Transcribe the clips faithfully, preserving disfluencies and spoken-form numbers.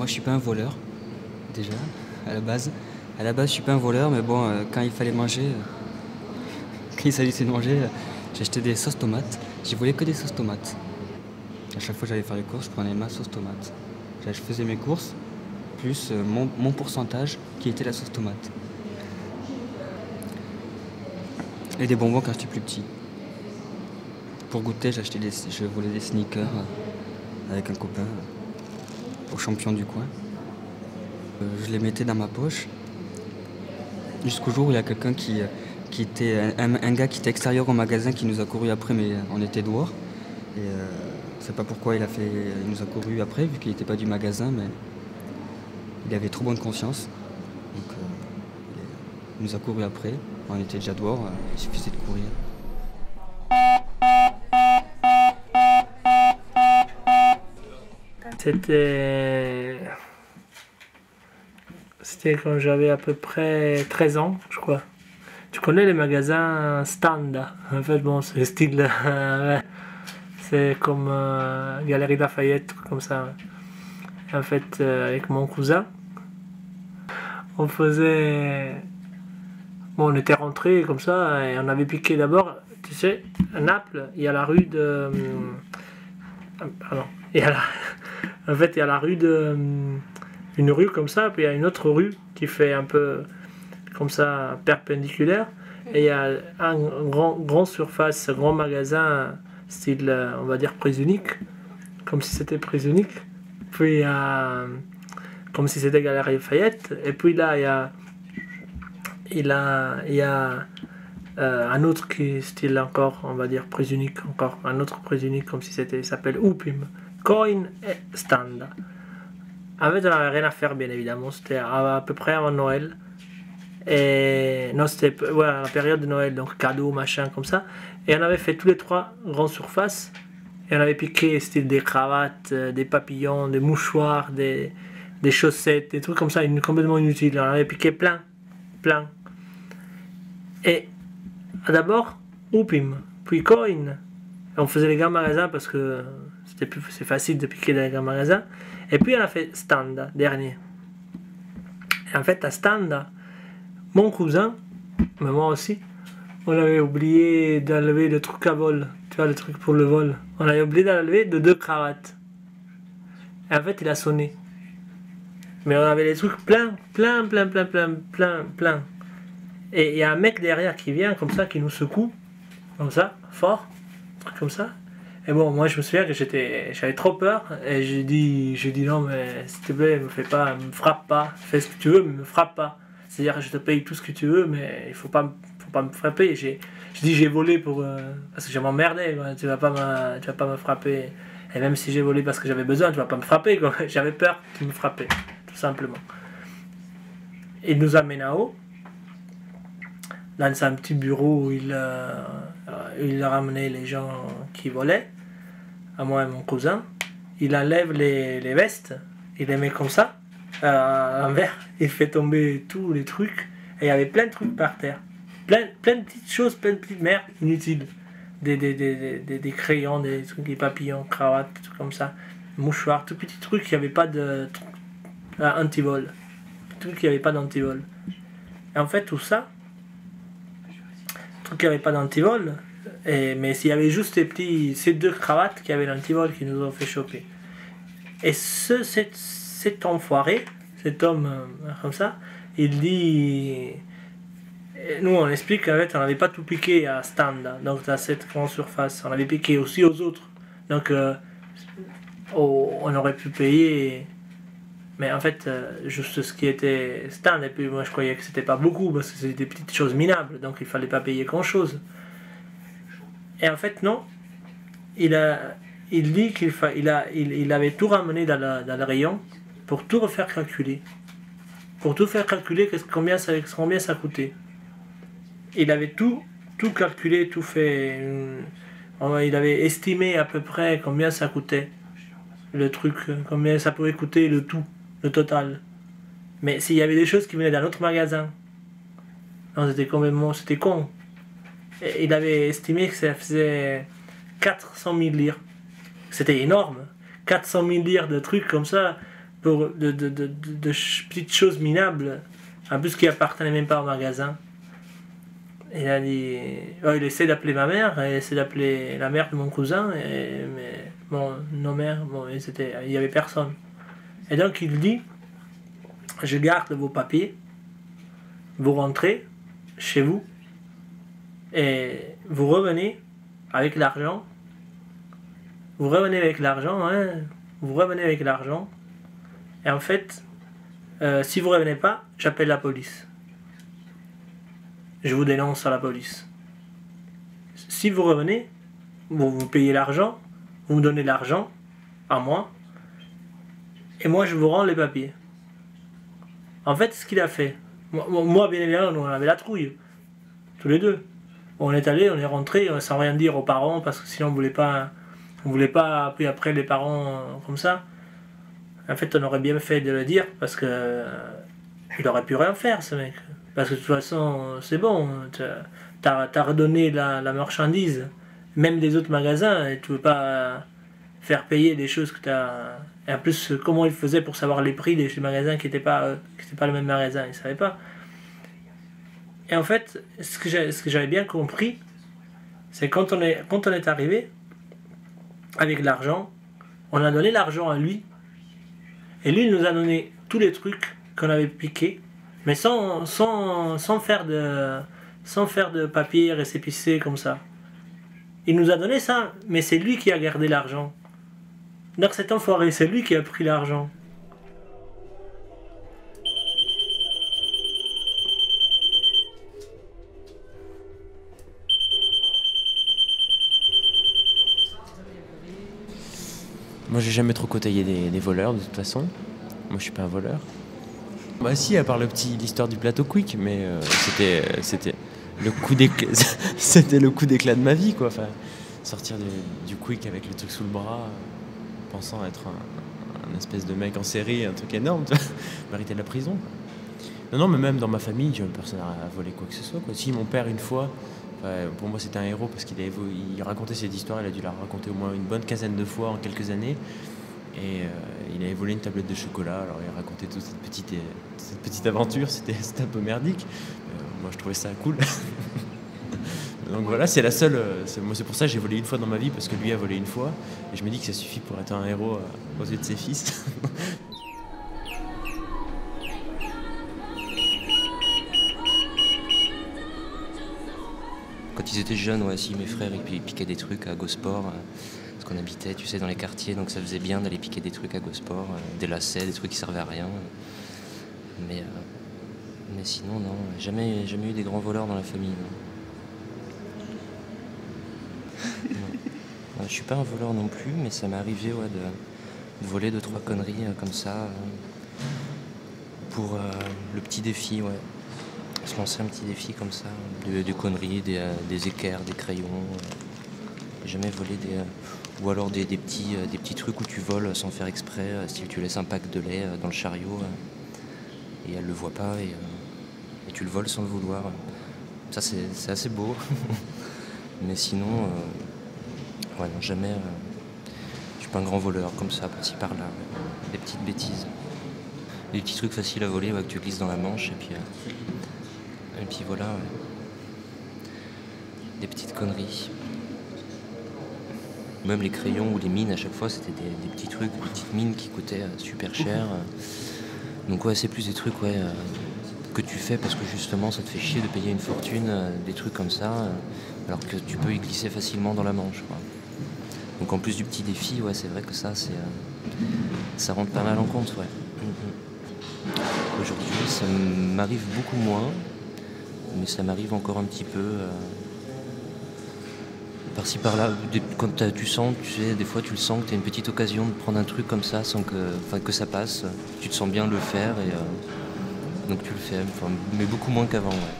moi je suis pas un voleur, déjà, à la base. À la base je suis pas un voleur, mais bon, euh, quand il fallait manger, euh, quand il s'agissait de manger, euh, j'achetais des sauces tomates. J'y voulais que des sauces tomates. À chaque fois que j'allais faire les courses, je prenais ma sauce tomate. Je faisais mes courses, plus euh, mon, mon pourcentage qui était la sauce tomate. Et des bonbons quand j'étais plus petit. Pour goûter, j'achetais des, je voulais des sneakers euh, avec un copain euh, au champion du coin. Euh, je les mettais dans ma poche jusqu'au jour où il y a quelqu'un qui, euh, qui était un, un gars qui était extérieur au magasin qui nous a couru après, mais on était dehors. Et euh, je sais pas pourquoi il a fait, il nous a couru après vu qu'il n'était pas du magasin, mais il avait trop bonne conscience. Donc euh, il nous a couru après. On était déjà dehors, euh, il suffisait de courir. C'était... C'était quand j'avais à peu près treize ans, je crois. Tu connais les magasins stand? En fait, bon, c'est style... euh, c'est comme euh, Galerie Lafayette, comme ça. En fait, euh, avec mon cousin, on faisait... Bon, on était rentrés comme ça, et on avait piqué d'abord, tu sais, à Naples, il y a la rue de... euh, Pardon, il y a la... En fait, il y a la rue de... Une rue comme ça, puis il y a une autre rue qui fait un peu comme ça, perpendiculaire. Et il y a un grand, grand surface, un grand magasin, style, on va dire, prise unique. Comme si c'était prise unique. Puis il y a... Comme si c'était Galerie Lafayette. Et puis là, il y a... Il, a, il y a euh, un autre qui style encore, on va dire, prise unique, encore un autre prise unique, comme si c'était, il s'appelle Upim. Coin et Stand. En fait, on n'avait rien à faire, bien évidemment. C'était à, à peu près avant Noël. Et non, c'était ouais, la période de Noël, donc cadeaux, machin, comme ça. Et on avait fait tous les trois grandes surfaces. Et on avait piqué style des cravates, euh, des papillons, des mouchoirs, des, des chaussettes, des trucs comme ça, une, complètement inutiles. On avait piqué plein, plein. Et d'abord, Upim, puis Coin. On faisait les grands magasins parce que c'était plus, c'est facile de piquer dans les grands magasins. Et puis on a fait Stand, dernier. Et en fait, à Stand, mon cousin, mais moi aussi, on avait oublié d'enlever le truc à vol. Tu vois, le truc pour le vol. On avait oublié d'enlever de deux cravates. Et en fait, il a sonné. Mais on avait les trucs plein, plein, plein, plein, plein, plein, plein. Et il y a un mec derrière qui vient comme ça, qui nous secoue. Comme ça, fort. Un truc comme ça. Et bon, moi je me souviens que j'étais, j'avais trop peur. Et j'ai dit, j'ai dit non, mais s'il te plaît, me fais pas, me frappe pas. Fais ce que tu veux, mais me frappe pas. C'est-à-dire que je te paye tout ce que tu veux, mais il faut pas, faut pas me frapper. J'ai, j'ai dit j'ai volé pour, euh, parce que je m'emmerdais. Tu vas pas me, tu vas pas me frapper. Et même si j'ai volé parce que j'avais besoin, tu vas pas me frapper. Quoi. J'avais peur que tu me frappais, tout simplement. Il nous amène en haut. Dans un petit bureau où il, euh, il ramenait les gens qui volaient, à moi et mon cousin. Il enlève les, les vestes, il les met comme ça, à l'envers, il fait tomber tous les trucs, et il y avait plein de trucs par terre. Plein, plein de petites choses, plein de petites merdes inutiles. Des, des, des, des, des crayons, des trucs, des papillons, cravates, des trucs comme ça, mouchoirs, tout petits trucs qui n'avaient pas de euh, anti-vol. Tout qui n'avaient pas d'anti-vol. Et en fait, tout ça, truc qui n'avait pas d'antivol, et, mais s'il y avait juste ces, petits, ces deux cravates qui avaient l'antivol qui nous ont fait choper. Et ce, cet, cet enfoiré, cet homme euh, comme ça, il dit... Nous on explique qu'en fait on n'avait pas tout piqué à Stand, donc à cette grande surface, on avait piqué aussi aux autres. Donc euh, oh, on aurait pu payer... Mais en fait, euh, juste ce qui était Stand, et puis moi je croyais que c'était pas beaucoup, parce que c'était des petites choses minables, donc il fallait pas payer grand chose. Et en fait, non. Il, a, il dit qu'il fa, il, a, il, il avait tout ramené dans, la, dans le rayon pour tout refaire calculer. Pour tout faire calculer combien ça, combien ça coûtait. Il avait tout, tout calculé, tout fait. Euh, il avait estimé à peu près combien ça coûtait. Le truc, combien ça pouvait coûter le tout. Le total. Mais s'il y avait des choses qui venaient d'un autre magasin, non, c'était complètement, c'était con. Et il avait estimé que ça faisait quatre cent mille lire. C'était énorme. quatre cent mille lire de trucs comme ça. pour de, de, de, de, de petites choses minables, en plus qui appartenaient même pas au magasin. Il a dit, oh, il essaie d'appeler ma mère, il essaie d'appeler la mère de mon cousin, et, mais bon, nos mères, bon, il y avait personne. Et donc il dit, je garde vos papiers, vous rentrez chez vous, et vous revenez avec l'argent, vous revenez avec l'argent, hein, vous revenez avec l'argent, et en fait, euh, si vous revenez pas, j'appelle la police. Je vous dénonce à la police. Si vous revenez, vous, vous payez l'argent, vous me donnez l'argent à moi, et moi je vous rends les papiers. En fait, ce qu'il a fait, moi bien évidemment, on avait la trouille, tous les deux. On est allé, on est rentré sans rien dire aux parents, parce que sinon on voulait pas, on voulait pas appeler après les parents comme ça. En fait, on aurait bien fait de le dire, parce que il aurait pu rien faire, ce mec. Parce que de toute façon, c'est bon, t'as as redonné la, la marchandise, même des autres magasins, et tu ne veux pas faire payer des choses que tu as... Et en plus, comment ils faisaient pour savoir les prix des magasins qui n'étaient pas, pas le même magasin, ils ne savaient pas. Et en fait, ce que j'avais bien compris, c'est quand on est, quand on est arrivé, avec l'argent, on a donné l'argent à lui, et lui, il nous a donné tous les trucs qu'on avait piqués, mais sans, sans, sans, faire de, sans faire de papier récépissé comme ça. Il nous a donné ça, mais c'est lui qui a gardé l'argent. Donc cet enfoiré, c'est lui qui a pris l'argent. Moi j'ai jamais trop côtoyé des, des voleurs de toute façon. Moi je suis pas un voleur. Bah si, à part le petit l'histoire du plateau Quick, mais euh, c'était c'était le coup d'éclat c'était le coup d'éclat de ma vie quoi. Enfin, sortir du, du Quick avec le truc sous le bras, euh, pensant être un, un espèce de mec en série, un truc énorme, tu vois, mériter de la prison. Quoi. Non non, mais même dans ma famille, personne n'a volé quoi que ce soit quoi. Si mon père une fois, enfin, pour moi c'était un héros parce qu'il avait il racontait cette histoire, il a dû la raconter au moins une bonne quinzaine de fois en quelques années. Et euh, il avait volé une tablette de chocolat, alors il racontait toute cette petite, cette petite aventure, c'était un peu merdique. Euh, moi je trouvais ça cool. Donc voilà, c'est la seule. Moi c'est pour ça que j'ai volé une fois dans ma vie, parce que lui a volé une fois. Et je me dis que ça suffit pour être un héros euh, aux yeux de ses fils. Quand ils étaient jeunes, ouais, si mes frères ils piquaient des trucs à Gosport. Euh... qu'on habitait, tu sais, dans les quartiers, donc ça faisait bien d'aller piquer des trucs à Gosport, euh, des lacets, des trucs qui servaient à rien. Mais, euh, mais sinon, non, jamais, jamais eu des grands voleurs dans la famille. Non. Non. Ouais, je suis pas un voleur non plus, mais ça m'est arrivé ouais, de, de voler deux, trois conneries euh, comme ça, euh, pour euh, le petit défi, ouais. Se lancer un petit défi comme ça, des, des conneries, des, euh, des équerres, des crayons. Euh, jamais volé des... Euh, Ou alors des, des, petits, euh, des petits trucs où tu voles sans faire exprès, euh, si tu laisses un pack de lait euh, dans le chariot euh, et elle le voit pas et, euh, et tu le voles sans le vouloir. Ça c'est assez beau. Mais sinon, euh, ouais non jamais. Euh, je suis pas un grand voleur comme ça, par-ci par-là. Ouais. Des petites bêtises. Des petits trucs faciles à voler ouais, que tu glisses dans la manche et puis, euh, et puis voilà. Ouais. Des petites conneries. Même les crayons ou les mines, à chaque fois, c'était des, des petits trucs, des petites mines qui coûtaient euh, super cher. Euh. Donc ouais, c'est plus des trucs ouais, euh, que tu fais parce que justement, ça te fait chier de payer une fortune, euh, des trucs comme ça, euh, alors que tu peux y glisser facilement dans la manche. Quoi. Donc en plus du petit défi, ouais, c'est vrai que ça, c'est, euh, ça rentre pas mal en compte. Ouais. Mm-hmm. Aujourd'hui, ça m'arrive beaucoup moins, mais ça m'arrive encore un petit peu... Euh, par-ci par-là, quand tu sens, tu sais, des fois tu le sens que tu as une petite occasion de prendre un truc comme ça sans que, enfin, que ça passe, tu te sens bien le faire et euh, donc tu le fais, enfin, mais beaucoup moins qu'avant. Ouais.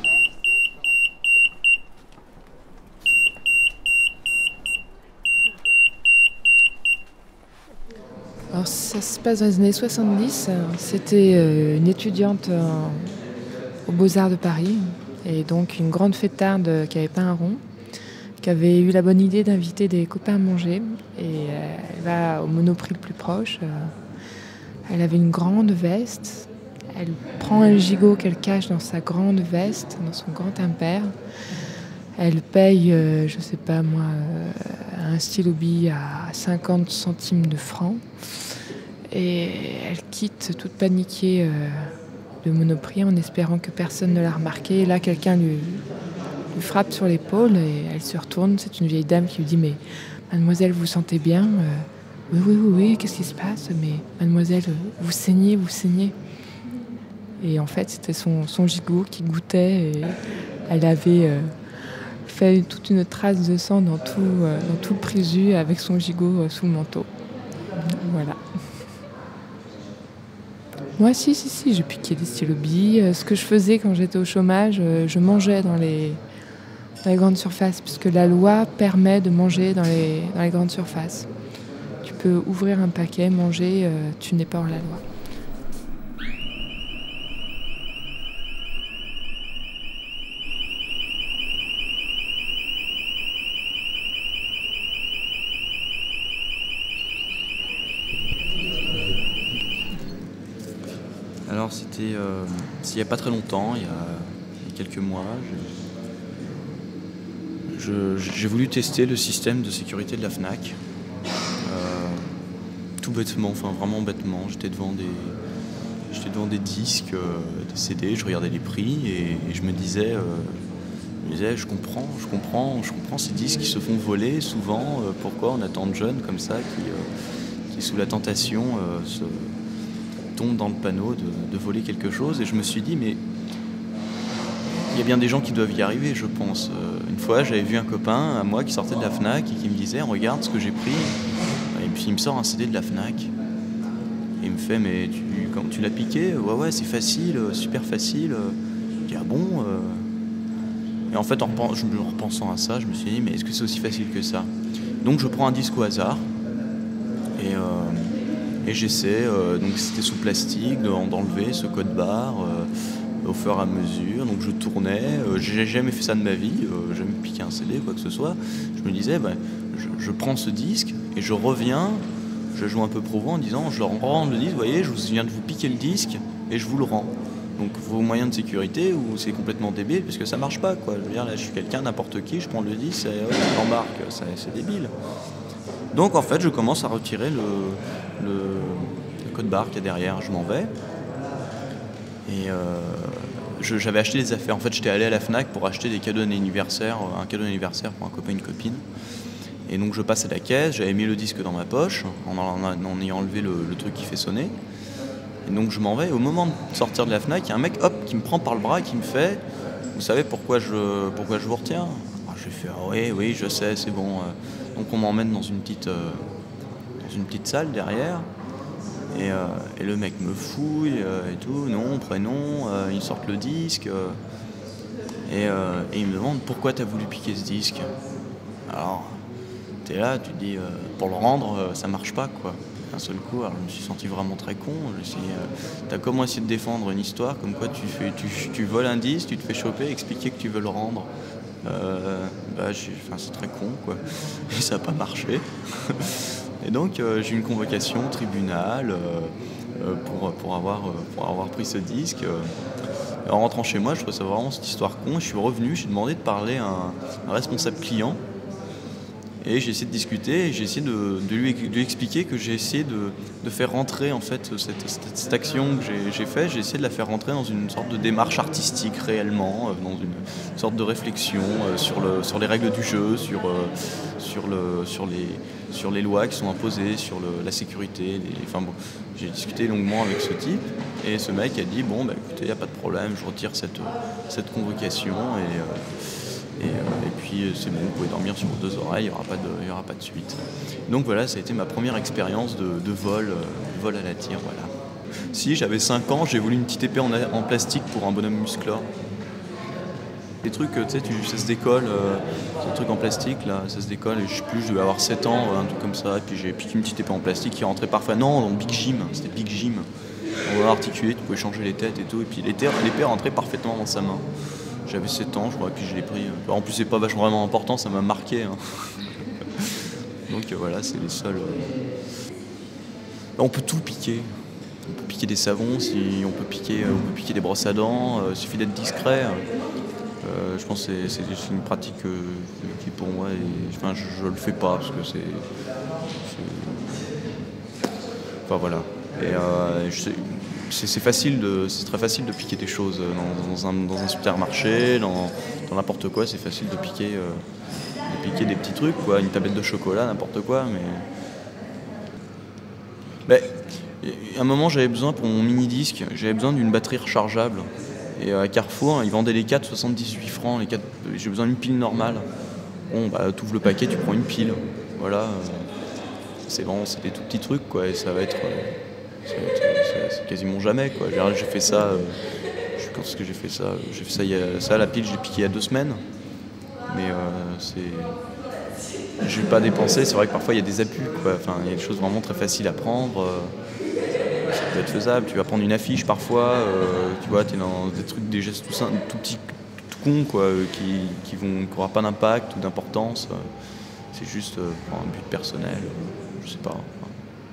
Alors ça se passe dans les années soixante-dix, c'était une étudiante aux Beaux-Arts de Paris et donc une grande fêtarde qui avait peint un rond, qui avait eu la bonne idée d'inviter des copains à manger et elle va au Monoprix le plus proche, Elle avait une grande veste. Elle prend un gigot qu'elle cache dans sa grande veste, dans son grand impair. Elle paye, euh, je ne sais pas moi, euh, un stylo bille à cinquante centimes de francs. Et elle quitte toute paniquée euh, le Monoprix en espérant que personne ne l'a remarqué. Et là, quelqu'un lui, lui frappe sur l'épaule et elle se retourne. C'est une vieille dame qui lui dit « Mais mademoiselle, vous sentez bien euh, Oui, oui, oui, oui, qu'est-ce qui se passe? Mais mademoiselle, vous saignez, vous saignez. » Et en fait, c'était son, son gigot qui goûtait et elle avait euh, fait toute une trace de sang dans tout, euh, dans tout le préjus avec son gigot euh, sous le manteau. Voilà. Moi, si, si, si, j'ai piqué des stylos billes. Ce que je faisais quand j'étais au chômage, je mangeais dans les, dans les grandes surfaces, puisque la loi permet de manger dans les, dans les grandes surfaces. Tu peux ouvrir un paquet, manger, euh, tu n'es pas hors la loi. Alors c'était euh, il n'y a pas très longtemps, il y a, il y a quelques mois, je- je- j'ai voulu tester le système de sécurité de la Fnac. Euh, tout bêtement, enfin vraiment bêtement, j'étais devant des, j'étais devant des disques, euh, des C D, je regardais les prix et, et je me disais, euh, je me disais, je comprends, je comprends, je comprends ces disques qui se font voler souvent, euh, pourquoi on a tant de jeunes comme ça qui, euh, qui sous la tentation euh, se tombe dans le panneau de, de voler quelque chose. Et je me suis dit, mais il y a bien des gens qui doivent y arriver, je pense. Euh, une fois, j'avais vu un copain à moi qui sortait de la Fnac et qui me disait, regarde ce que j'ai pris. Et puis il me sort un C D de la Fnac. Et il me fait, mais tu, quand tu l'as piqué? Ouais, ouais, c'est facile, super facile. Je dis, ah bon euh... Et en fait, en, repen- en repensant à ça, je me suis dit, mais est-ce que c'est aussi facile que ça? Donc je prends un disque au hasard. Et... Euh, Et j'essaie, euh, donc c'était sous plastique, d'enlever ce code barre euh, au fur et à mesure. Donc je tournais, euh, j'ai jamais fait ça de ma vie, euh, jamais piqué un C D, quoi que ce soit. Je me disais, bah, je, je prends ce disque et je reviens, je joue un peu pro en disant, je leur rends le disque, vous voyez, je viens de vous piquer le disque et je vous le rends. Donc vos moyens de sécurité, ou c'est complètement débile, parce que ça marche pas, quoi. Je veux dire, là je suis quelqu'un, n'importe qui, je prends le disque, et, ouais, je l'embarque, ça, c'est débile. Donc en fait, je commence à retirer le, le, le code barre qu'il y a derrière, je m'en vais. Et euh, je- j'avais acheté des affaires. En fait, j'étais allé à la Fnac pour acheter des cadeaux d'anniversaire, un cadeau d'anniversaire pour un copain, une copine. Et donc je passe à la caisse, j'avais mis le disque dans ma poche, en, en, en ayant enlevé le, le truc qui fait sonner. Et donc je m'en vais. Et au moment de sortir de la Fnac, il y a un mec, hop, qui me prend par le bras et qui me fait, vous savez pourquoi je, pourquoi je vous retiens? Ah, j'ai fait, ah, oui, oui, je sais, c'est bon. Donc on m'emmène dans une petite, euh, dans une petite salle derrière. Et, euh, et le mec me fouille euh, et tout, nom, prénom, euh, il sort le disque. Euh, et, euh, et il me demande pourquoi t'as voulu piquer ce disque. Alors, t'es là, tu te dis, euh, pour le rendre, euh, ça marche pas, quoi. D'un seul coup, alors je me suis senti vraiment très con. Je me suis dit, euh, t'as comment essayé de défendre une histoire comme quoi tu, fais, tu, tu voles un disque, tu te fais choper, expliquer que tu veux le rendre. Euh, bah, j'ai, enfin, c'est très con, quoi. Et ça n'a pas marché. Et donc euh, j'ai eu une convocation au tribunal euh, euh, pour, pour, avoir, euh, pour avoir pris ce disque. En rentrant chez moi, je trouvais ça vraiment cette histoire con. Je suis revenu, j'ai demandé de parler à un, un responsable client. Et j'ai essayé de discuter et j'ai essayé de, de, lui, de lui expliquer que j'ai essayé de, de faire rentrer en fait cette, cette, cette action que j'ai, j'ai faite, j'ai essayé de la faire rentrer dans une sorte de démarche artistique réellement, euh, dans une sorte de réflexion euh, sur, le, sur les règles du jeu, sur, euh, sur, le, sur, les, sur les lois qui sont imposées, sur le, la sécurité. Les, enfin bon, j'ai discuté longuement avec ce type et ce mec a dit bon bah écoutez, il n'y a pas de problème, je retire cette, cette convocation et... Euh, Et, euh, et puis c'est bon, vous pouvez dormir sur vos deux oreilles, il n'y aura, aura pas de suite. Donc voilà, ça a été ma première expérience de, de vol, euh, vol à la tire. Voilà. Si j'avais cinq ans, j'ai voulu une petite épée en, en plastique pour un bonhomme musclore. Les trucs, tu sais, tu, ça se décolle, euh, c'est un truc en plastique, là, ça se décolle, et je sais plus, je devais avoir sept ans, un truc comme ça, et puis j'ai piqué une petite épée en plastique qui rentrait parfois. Non, dans Big Jim, c'était Big Jim. On va articuler, tu pouvais changer les têtes et tout, et puis l'épée, l'épée rentrait parfaitement dans sa main. J'avais sept ans, je crois, et puis je l'ai pris. En plus, c'est pas vachement vraiment important, ça m'a marqué. Hein. Donc euh, voilà, c'est les seuls. Euh... On peut tout piquer. on peut piquer des savons, si on peut piquer, on peut piquer des brosses à dents, il euh, suffit d'être discret. Euh, je pense que c'est, c'est, c'est une pratique euh, qui pour moi, est, enfin, je ne le fais pas parce que c'est, c'est... Enfin voilà. Et euh, je sais, c'est, c'est, facile de, c'est très facile de piquer des choses dans, dans, un, dans un supermarché, dans, dans n'importe quoi, c'est facile de piquer, euh, de piquer des petits trucs, quoi, une tablette de chocolat, n'importe quoi, mais... Ben, à un moment, j'avais besoin, pour mon mini-disque, j'avais besoin d'une batterie rechargeable. Et à Carrefour, ils vendaient les quatre, soixante-dix-huit francs. Les quatre, j'ai besoin d'une pile normale. Bon, bah, tu ouvres le paquet, tu prends une pile. Voilà. Euh, c'est vraiment, c'est des tout petits trucs, quoi. Et ça va être, euh, ça va être c'est, c'est quasiment jamais, quoi. J'ai fait ça, euh, je pense que j'ai fait ça, j'ai fait ça, il y a, ça, la pile, j'ai piqué il y a deux semaines. Mais euh, c'est, je vais pas dépenser. C'est vrai que parfois il y a des abus, quoi. Enfin, il y a des choses vraiment très faciles à prendre. Euh, Ça peut être faisable, tu vas prendre une affiche parfois, euh, tu vois, tu es dans des trucs, des gestes tout, simples, tout petits, tout cons, quoi, euh, qui, qui vont, qui n'aura pas d'impact ou d'importance. Euh, c'est juste euh, pour un but personnel, euh, je sais pas. Enfin.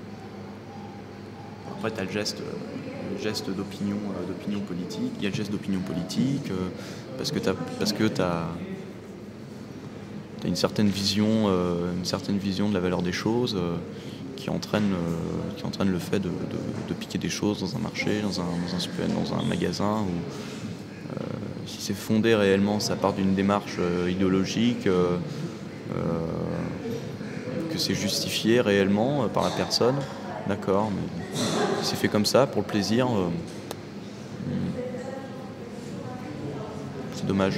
Après, tu as le geste, euh, le geste d'opinion, euh, d'opinion politique, il y a le geste d'opinion politique, euh, parce que tu as, parce que t'as, t'as une certaine vision, euh, une certaine vision de la valeur des choses. Euh, Qui entraîne, euh, qui entraîne le fait de, de, de piquer des choses dans un marché, dans un, dans un, super, dans un magasin. Où, euh, si c'est fondé réellement, ça part d'une démarche euh, idéologique, euh, euh, que c'est justifié réellement euh, par la personne, d'accord, mais si c'est fait comme ça, pour le plaisir, euh, c'est dommage.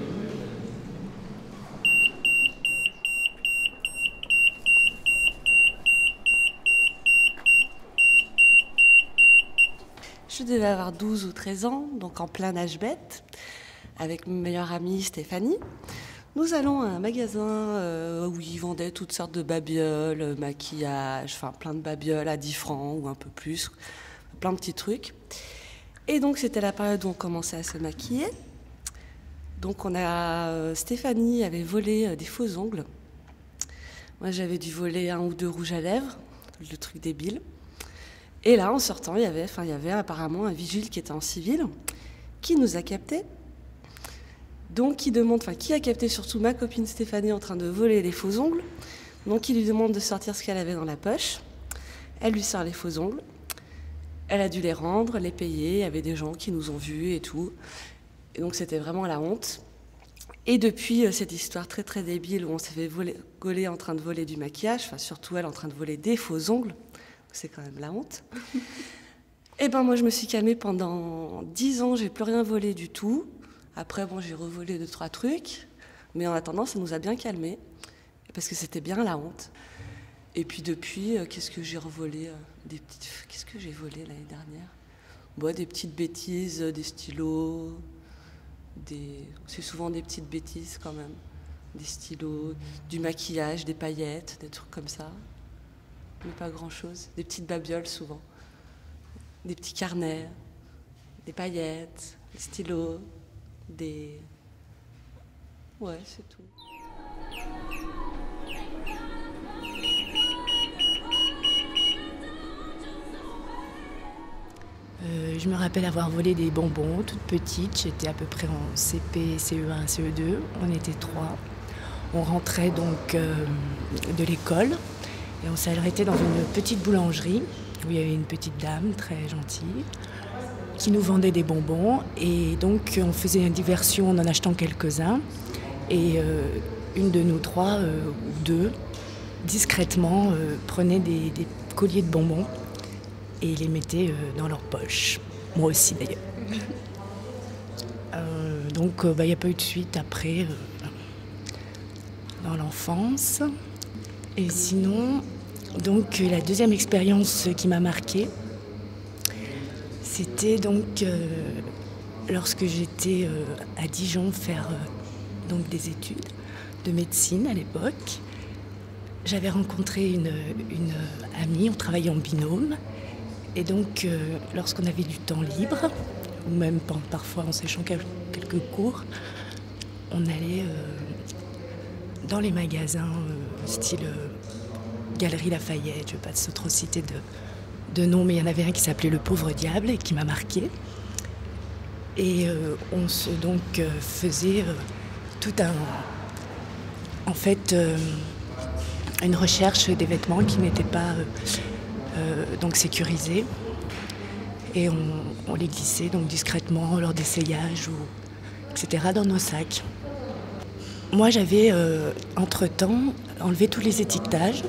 Je devais avoir douze ou treize ans, donc en plein âge bête, avec ma meilleure amie Stéphanie. Nous allons à un magasin euh, où ils vendaient toutes sortes de babioles, maquillage, enfin plein de babioles à dix francs ou un peu plus, plein de petits trucs. Et donc c'était la période où on commençait à se maquiller. Donc on a, euh, Stéphanie avait volé euh, des faux ongles. Moi j'avais dû voler un ou deux rouges à lèvres, le truc débile. Et là, en sortant, il y avait, enfin, il y avait apparemment un vigile qui était en civil, qui nous a captés. Donc, qui demande, enfin, qui a capté surtout ma copine Stéphanie en train de voler les faux ongles. Donc, il lui demande de sortir ce qu'elle avait dans la poche. Elle lui sort les faux ongles. Elle a dû les rendre, les payer. Il y avait des gens qui nous ont vus et tout. Et donc, c'était vraiment la honte. Et depuis euh, cette histoire très très débile où on s'est fait voler, gauler en train de voler du maquillage, enfin, surtout elle en train de voler des faux ongles, c'est quand même la honte. Et ben moi je me suis calmée pendant dix ans, j'ai plus rien volé du tout. Après bon j'ai revolé deux trois trucs, mais en attendant ça nous a bien calmés parce que c'était bien la honte. Et puis depuis, euh, qu'est-ce que j'ai revolé euh, des petites, qu'est-ce que j'ai volé l'année dernière? Bon, des petites bêtises, euh, des stylos, des, c'est souvent des petites bêtises quand même, des stylos, du maquillage, des paillettes, des trucs comme ça. Mais pas grand-chose. Des petites babioles, souvent. Des petits carnets, des paillettes, des stylos, des... Ouais, c'est tout. Euh, je me rappelle avoir volé des bonbons, toute petite. J'étais à peu près en C P, C E un, C E deux. On était trois. On rentrait donc euh, de l'école. Et on s'est arrêté dans une petite boulangerie où il y avait une petite dame très gentille qui nous vendait des bonbons. Et donc on faisait une diversion en en achetant quelques-uns. Et euh, une de nous trois, euh, ou deux, discrètement euh, prenait des, des colliers de bonbons et les mettait euh, dans leur poche. Moi aussi d'ailleurs. Euh, donc il euh, n'y bah, a pas eu de suite après euh, dans l'enfance. Et sinon, donc la deuxième expérience qui m'a marquée, c'était donc euh, lorsque j'étais euh, à Dijon faire euh, donc des études de médecine à l'époque. J'avais rencontré une, une amie, on travaillait en binôme. Et donc, euh, lorsqu'on avait du temps libre, ou même parfois en séchant quelques cours, on allait euh, dans les magasins euh, style euh, Galerie Lafayette, je ne vais pas trop citer de, de noms, mais il y en avait un qui s'appelait Le Pauvre Diable et qui m'a marqué. Et euh, on se donc euh, faisait euh, tout un, en fait, euh, une recherche des vêtements qui n'étaient pas euh, euh, donc sécurisés, et on, on les glissait donc discrètement lors d'essayages ou et cetera dans nos sacs. Moi, j'avais euh, entre-temps enlevé tous les étiquetages,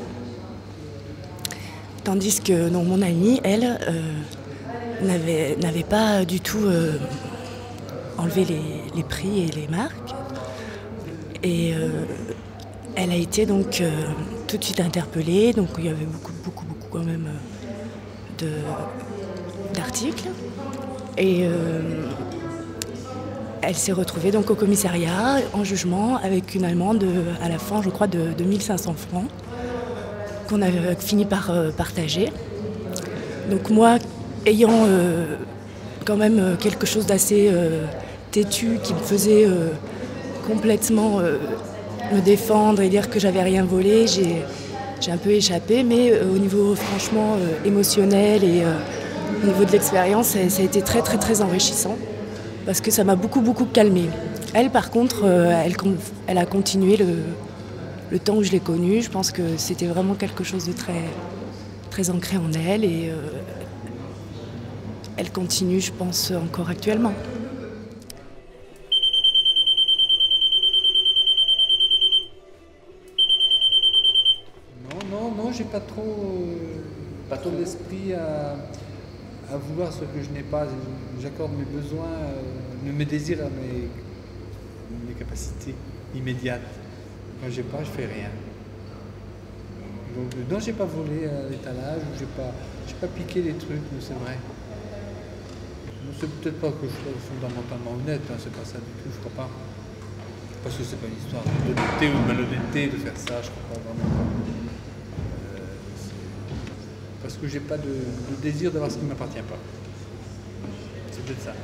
tandis que donc, mon amie, elle, euh, n'avait, n'avait pas du tout euh, enlevé les, les prix et les marques. Et euh, elle a été donc euh, tout de suite interpellée. Donc il y avait beaucoup, beaucoup, beaucoup quand même euh, de, d'articles. Et euh, elle s'est retrouvée donc au commissariat en jugement avec une amende à la fin, je crois, de, de mille cinq cents francs qu'on a fini par euh, partager. Donc moi, ayant euh, quand même quelque chose d'assez euh, têtu qui me faisait euh, complètement euh, me défendre et dire que j'avais rien volé, j'ai, j'ai un peu échappé, mais euh, au niveau franchement euh, émotionnel et euh, au niveau de l'expérience, ça, ça a été très très très enrichissant parce que ça m'a beaucoup beaucoup calmée. Elle par contre, euh, elle, elle a continué le, le temps où je l'ai connue. Je pense que c'était vraiment quelque chose de très, très ancré en elle et euh, elle continue, je pense, encore actuellement. Non, non, non, j'ai pas trop, euh, pas trop d'esprit à, à vouloir ce que je n'ai pas. J'accorde mes besoins, euh, mes désirs à mes, mes capacités immédiates. Quand j'ai pas, je fais rien. Donc, non, j'ai pas volé à l'étalage, j'ai pas, j'ai pas piqué les trucs, c'est vrai. C'est peut-être pas que je sois fondamentalement honnête, hein, c'est pas ça du tout, je crois pas. Parce que c'est pas une histoire d'honnêteté ou de malhonnêteté de faire ça, je crois pas vraiment. Euh, parce que j'ai pas de, de désir d'avoir ce qui ne m'appartient pas. C'est peut-être ça.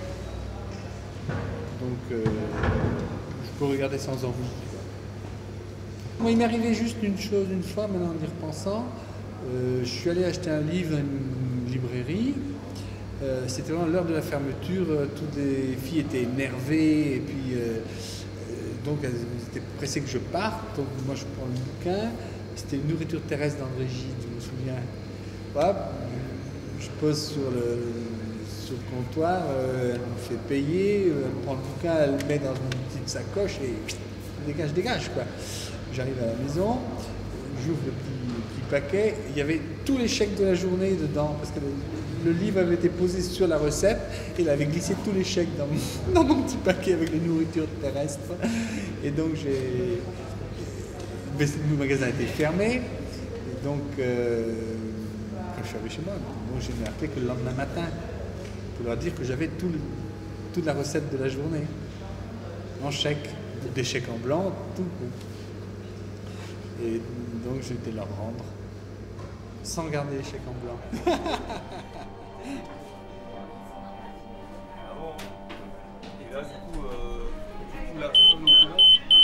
Donc euh, je peux regarder sans envie. Moi, il m'est arrivé juste une chose une fois, maintenant en y repensant. Euh, je suis allé acheter un livre dans une librairie. Euh, c'était vraiment l'heure de la fermeture, euh, toutes les filles étaient énervées et puis euh, euh, donc elles étaient pressées que je parte. Donc moi je prends le bouquin, c'était une nourriture terrestre d'André Gide, je me souviens. Voilà, je pose sur le, sur le comptoir, euh, elle me fait payer, euh, elle prend le bouquin, elle le met dans une petite sacoche et pff, dégage, dégage quoi. J'arrive à la maison, j'ouvre le petit, le petit paquet, il y avait tous les chèques de la journée dedans parce que le, Le livre avait été posé sur la recette et il avait glissé tous les chèques dans mon, dans mon petit paquet avec les nourritures terrestres. Et donc, j'ai... le magasin était fermé. Et donc, euh, quand je suis arrivé chez moi, donc je n'ai appelé que le lendemain matin pour leur dire que j'avais tout le, toute la recette de la journée en chèque, des chèques en blanc, tout. Et donc, j'ai été leur rendre sans garder les chèques en blanc. Et là, du coup, euh, du coup la personne au courant.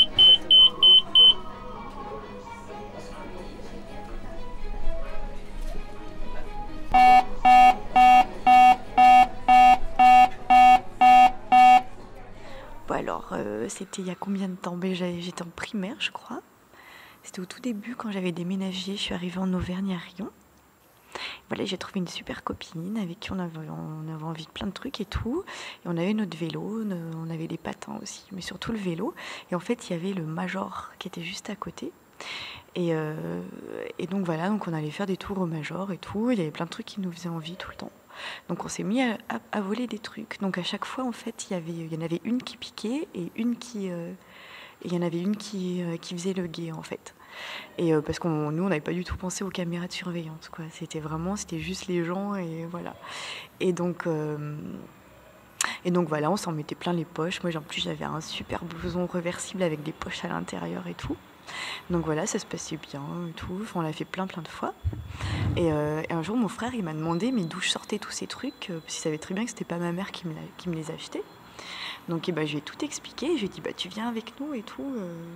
Bon alors, euh, c'était il y a combien de temps? Ben, j'étais en primaire, je crois. C'était au tout début, quand j'avais déménagé, je suis arrivée en Auvergne à Rion. Voilà, j'ai trouvé une super copine avec qui on avait, on avait envie de plein de trucs et tout. Et on avait notre vélo, on avait des patins aussi, mais surtout le vélo. Et en fait, il y avait le Major qui était juste à côté. Et, euh, et donc voilà, donc on allait faire des tours au Major et tout. Il y avait plein de trucs qui nous faisaient envie tout le temps. Donc on s'est mis à, à, à voler des trucs. Donc à chaque fois, en fait, il y avait, il y en avait une qui piquait et une qui... Euh, Et il y en avait une qui, euh, qui faisait le guet, en fait. Et euh, parce que nous, on n'avait pas du tout pensé aux caméras de surveillance, quoi. C'était vraiment, c'était juste les gens, et voilà. Et donc, euh, et donc voilà, on s'en mettait plein les poches. Moi, en plus, j'avais un super blouson réversible avec des poches à l'intérieur et tout. Donc voilà, ça se passait bien et tout. Enfin, on l'a fait plein, plein de fois. Et, euh, et un jour, mon frère, il m'a demandé mais d'où je sortais tous ces trucs, parce qu'il savait très bien que c'était pas ma mère qui me, la, qui me les achetait. Donc eh ben, je lui ai tout expliqué, je lui ai dit bah, tu viens avec nous et tout, euh,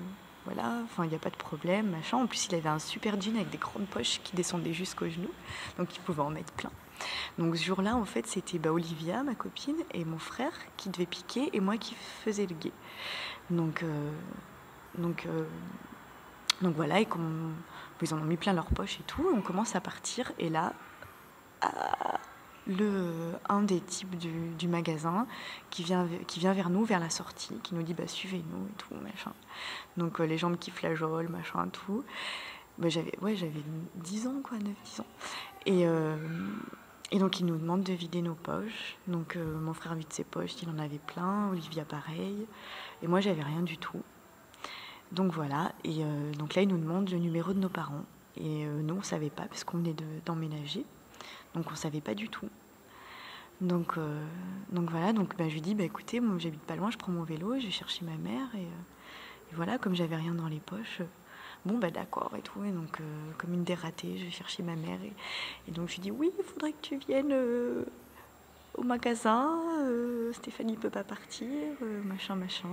voilà, enfin il n'y a pas de problème, machin. En plus il avait un super jean avec des grandes poches qui descendaient jusqu'aux genoux, donc il pouvait en mettre plein. Donc ce jour-là, en fait, c'était bah, Olivia, ma copine, et mon frère qui devait piquer, et moi qui faisais le guet. Donc, euh, donc, euh, donc voilà, et ils en ont mis plein leurs poches et tout, on commence à partir, et là, ah, le, un des types du, du magasin qui vient, qui vient vers nous, vers la sortie, qui nous dit bah, suivez-nous et tout, machin. Donc euh, les jambes qui flageolent, machin, tout. Bah, j'avais ouais, j'avais dix ans, quoi, neuf dix ans. Et, euh, et donc il nous demande de vider nos poches. Donc euh, mon frère vide ses poches, il en avait plein, Olivia pareil. Et moi j'avais rien du tout. Donc voilà, et euh, donc là il nous demande le numéro de nos parents. Et euh, nous on savait pas parce qu'on venait d'emménager. Donc on savait pas du tout. Donc, euh, donc voilà, donc bah, je lui dis bah, écoutez, moi j'habite pas loin, je prends mon vélo, je vais chercher ma mère. Et, euh, et voilà, comme j'avais rien dans les poches, euh, bon bah d'accord et tout. Et donc euh, comme une dératée, je vais chercher ma mère. Et, et donc je lui dis oui, il faudrait que tu viennes euh, au magasin, euh, Stéphanie peut pas partir, euh, machin, machin.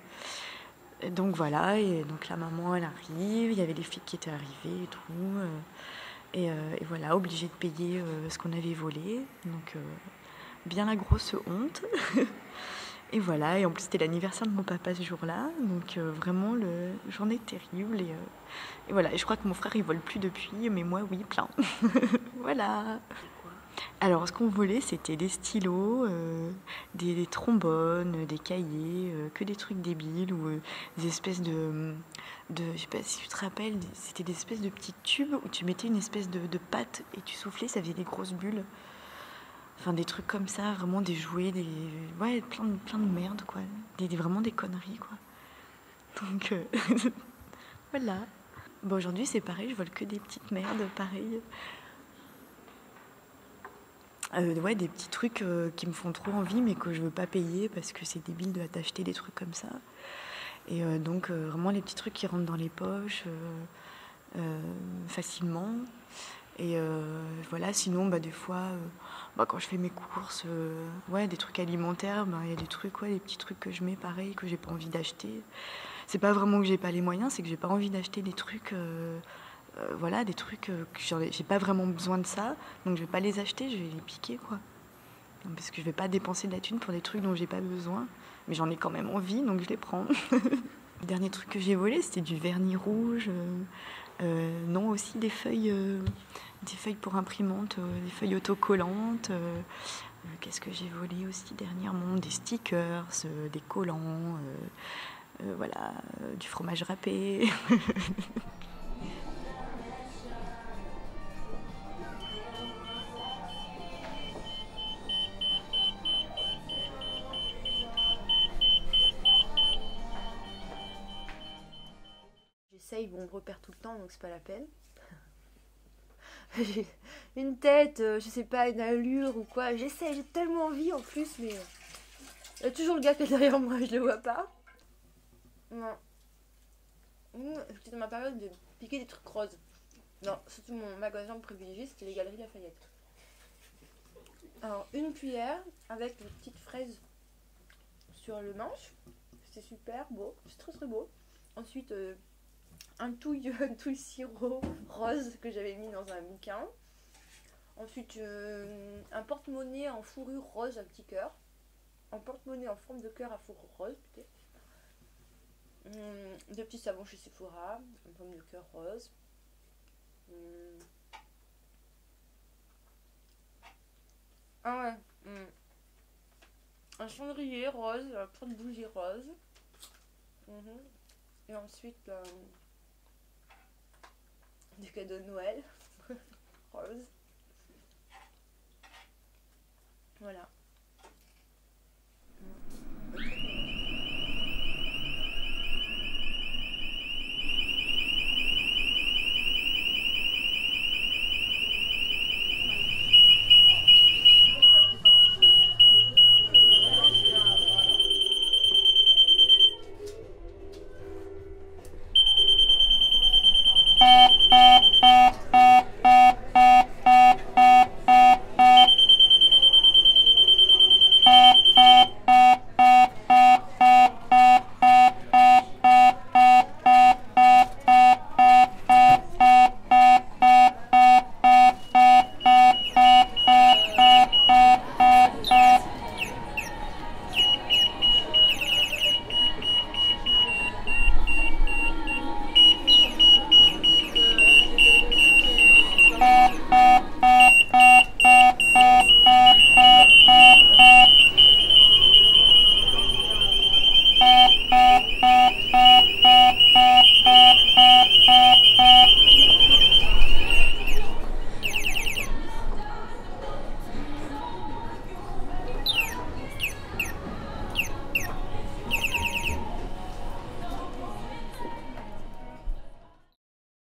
Et donc voilà, et donc la maman elle arrive, il y avait les flics qui étaient arrivés et tout. Euh, Et, euh, et voilà, obligé de payer euh, ce qu'on avait volé. Donc, euh, bien la grosse honte. Et voilà, et en plus, c'était l'anniversaire de mon papa ce jour-là. Donc, euh, vraiment, le journée terrible. Et, euh, et voilà, et je crois que mon frère, il vole plus depuis, mais moi, oui, plein. Voilà. Alors, ce qu'on volait, c'était des stylos, euh, des, des trombones, des cahiers, euh, que des trucs débiles, ou euh, des espèces de... de je sais pas si tu te rappelles, c'était des espèces de petits tubes où tu mettais une espèce de, de pâte et tu soufflais, ça faisait des grosses bulles. Enfin, des trucs comme ça, vraiment des jouets, des... Ouais, plein de, plein de merde, quoi. Des, des, vraiment des conneries, quoi. Donc, euh, voilà. Bon, aujourd'hui, c'est pareil, je vole que des petites merdes, pareil. Euh, ouais, des petits trucs euh, qui me font trop envie mais que je veux pas payer parce que c'est débile de t'acheter des trucs comme ça. Et euh, donc euh, vraiment les petits trucs qui rentrent dans les poches euh, euh, facilement. Et euh, voilà, sinon bah, des fois euh, bah, quand je fais mes courses, euh, ouais, des trucs alimentaires, bah, y a des trucs, ouais, des petits trucs que je mets pareil que j'ai pas envie d'acheter. C'est pas vraiment que j'ai pas les moyens, c'est que j'ai pas envie d'acheter des trucs. Euh, Euh, voilà, des trucs euh, que j'ai pas vraiment besoin de ça, donc je vais pas les acheter, je vais les piquer, quoi. Parce que je vais pas dépenser de la thune pour des trucs dont j'ai pas besoin, mais j'en ai quand même envie, donc je les prends. Le dernier truc que j'ai volé, c'était du vernis rouge, euh, euh, non, aussi des feuilles, euh, des feuilles pour imprimante, euh, des feuilles autocollantes. Euh, euh, Qu'est-ce que j'ai volé aussi dernièrement? Des stickers, euh, des collants, euh, euh, voilà, euh, du fromage râpé. J'essaye, bon, on me repère tout le temps, donc c'est pas la peine. J'ai une tête, euh, je sais pas, une allure ou quoi. J'essaye, j'ai tellement envie en plus, mais... Il y a toujours le gars qui est derrière moi, je le vois pas. Non. J'étais dans ma période de piquer des trucs roses. Non, surtout mon magasin privilégié, c'était les Galeries Lafayette. Alors, une cuillère avec des petites fraises sur le manche. C'était super beau, c'est très très beau. Ensuite... Euh, un touille, un touille sirop rose que j'avais mis dans un bouquin. Ensuite, euh, un porte-monnaie en fourrure rose à petit cœur. Un porte-monnaie en forme de cœur à fourrure rose, peut-être. Hum, deux petits savons chez Sephora, en forme de cœur rose. Hum. Ah ouais. Hum. Un chandelier rose, un porte-bougie rose. Hum. Et ensuite... Euh, des cadeaux de Noël.